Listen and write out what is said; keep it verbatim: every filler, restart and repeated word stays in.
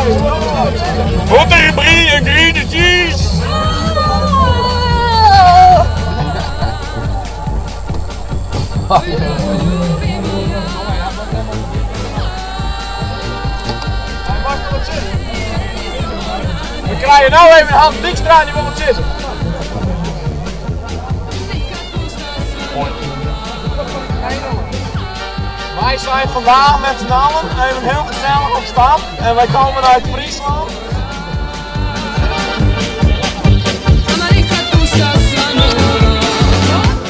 Butterbrie en green cheese. We krijgen nou even Hans Dijkstra, die wil wat zitten. Wij zijn vandaag met z'n allen even heel gezellig op stap en wij komen uit Friesland.